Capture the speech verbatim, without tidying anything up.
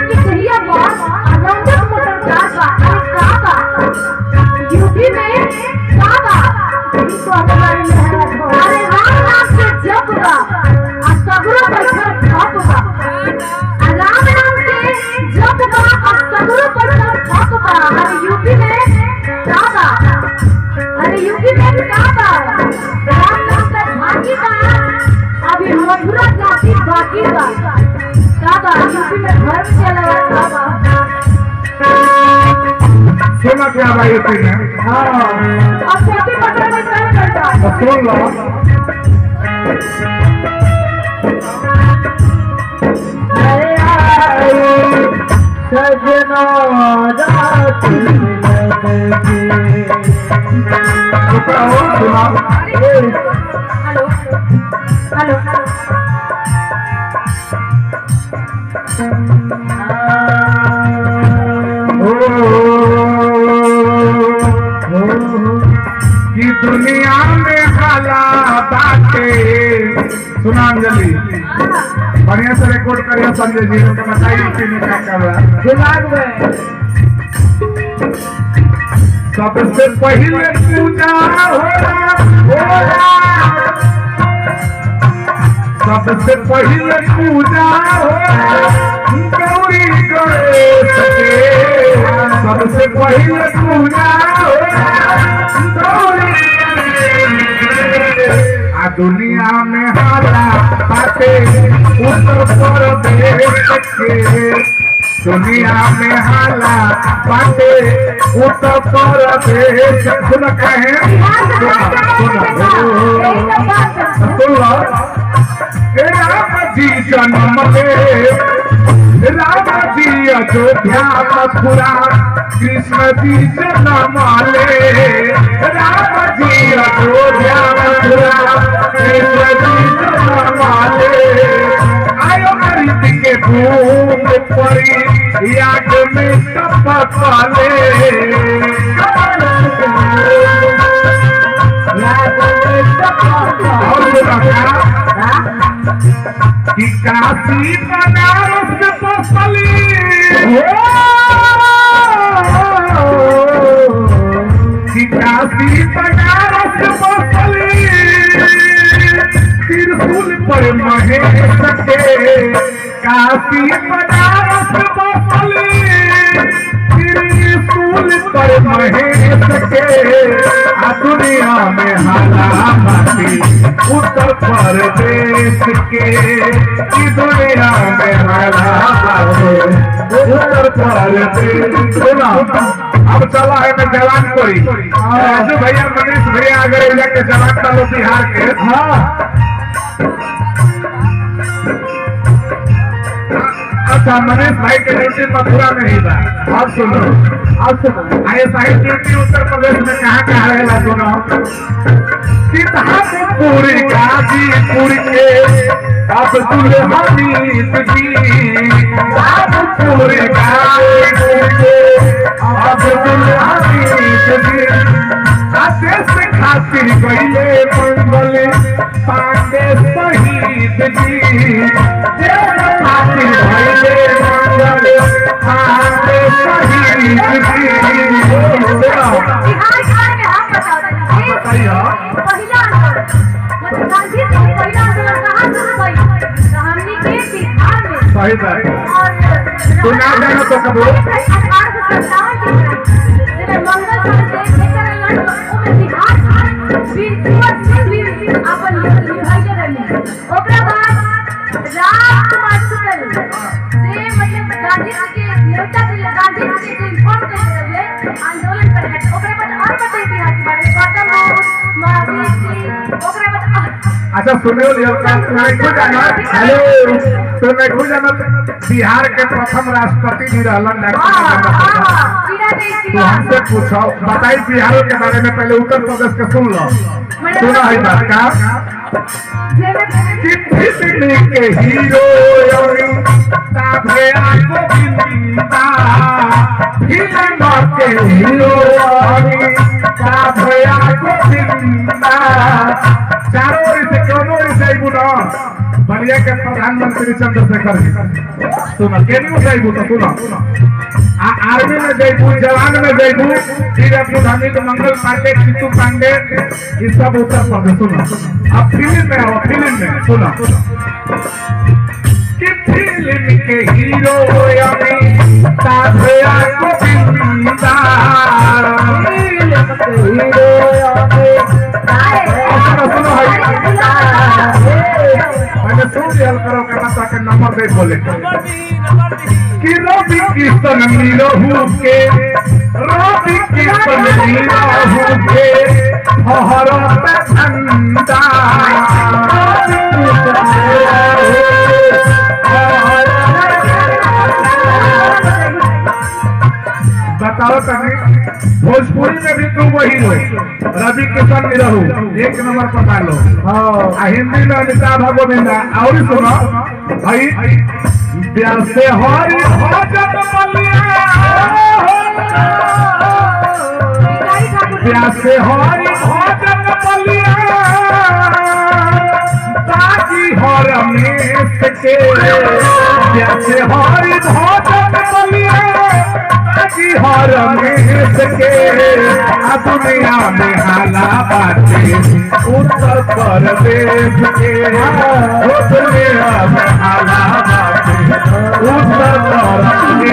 की कहिया बात अनंत मोटर काबा काबा यूपी में काबा इसको हमारे मेहनत हो अरे राम नाम से जप बा आ सगरो पैसा खप बा राम नाम से जप बा आ सगरो पैसा खप बा अरे यूपी में काबा अरे यूपी में काबा राम नाम का बाकी बा अभी मथुरा जाति बाकी बा काबा यूपी में घर में चला काबा सुना क्या भाई यूपी में हाँ अब छोटी पकड़ में क्या करता तो सुन लो अरे आई सजना रात सुना हेलो हेलो कि दुनिया में हाला बातें सुना अंजलि बढ़िया से रिकॉर्ड करिए संजय जी को बताइए कि में क्या कर रहा है दिमाग में सबसे पहले पूजा होला सबसे पहले पूजा होला गौरी गणेश के सबसे पहले पूजा होला गौरी आ दुनिया में हाला बातें उत्तर प्रदेश के दुनिया में हाला बातें उत्तर प्रदेश सुन कहे सुन राम जी जन्म ले राम जी अयोध्या मथुरा कृष्ण जी जन्म ले राम जी अयोध्या मथुरा कृष्ण जी जन्म ले आयो हरित के भूम परी याद में कपले कि काशी बनारस बसली कि काशी बनारस बसली त्रिशूल पर महेश के काशी बनारस बसली त्रिशूल पर महेश के आ दुनिया में हाला बाती उत्तर प्रदेश के की दुनिया में हाला बाती उत्तर प्रदेश सुना अब चला है मैं जवान कोई राजू भैया मनीष भैया अगर जाके जवान डालो बिहार के हाँ अच्छा मनीष भाई के ड्यूटी मथुरा में ही था अब सुनो अब सुनो आए साहिब ड्यूटी उत्तर प्रदेश में कहाँ कहाँ रहेगा सुनो सीतापुर गाजीपुर के अब्दुल हमीद जी सीतापुर गाजीपुर के अब्दुल हमीद जी देश खातिर गईले मंगल पांडे शहीद जी देश खातिर गईले मंगल पांडे शहीद जी सही बात तू ना जानो तो कब आंदोलन अच्छा सुनियो नहीं जाना हेलो तो नहीं जाना बिहार के प्रथम राष्ट्रपति भी रहलन तो हमसे पूछो बताइए बिहार के बारे में पहले उत्तर प्रदेश के सुन लो सुना है बात का के हीरो के हीरो चारों ओर से क्यों ओर से बुढ़ा बलिया के प्रधानमंत्री चंद्रशेखर जी सुना केनी जाइबू तो सुना आ आर्मी में जाइबू जवान में जाइबू फिर अपने धामी के मंगल पांडे चित्तू पांडे ये सब उत्तर प्रदेश सुना अब फिल्म में आओ फिल्म में सुना कि फिल्म के हीरो यानी ताज़ा गोविंदा फिल्म के हीरो यानी सुनो मैंने सुन लिया करो करना ताकि नंबर दे बोले कि रवि किशन नीरहू के रवि किशन नीरहू के हरा ठंडा बताओ तभी भोजपुरी में भी तुम वही हो रवि किशन नीरहू एक नंबर पता लो हाँ हिंदी में अमिताभ गोविंदा और सुनो भाई प्यार से हरी भजन बलिया प्यार से हरी भजन बलिया ताकि हर में के प्यार से हरी भजन बलिया ताकि हर में के दुनिया में हाला बाटे उत्तर प्रदेश के दुनिया में हाला बाटे उत्तर प्रदेश